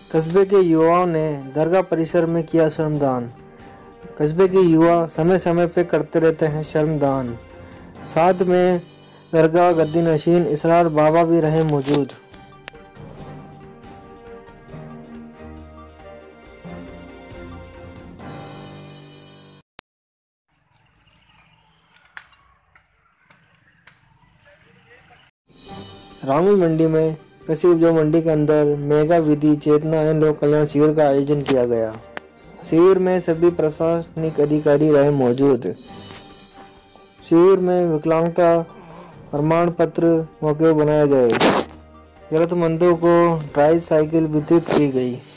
कस्बे के युवाओं ने दरगाह परिसर में किया श्रमदान। कस्बे के युवा समय समय पे करते रहते हैं श्रमदान। साथ में दरगाह गद्दी नशीन इसरार बाबा भी रहे मौजूद। रामी मंडी में कृषि उपज मंडी के अंदर मेगा विधि चेतना एवं लोक कल्याण शिविर का आयोजन किया गया। शिविर में सभी प्रशासनिक अधिकारी रहे मौजूद। शिविर में विकलांगता प्रमाण पत्र मौके बनाए गए। जरूरतमंदों को ट्राई साइकिल वितरित की गई।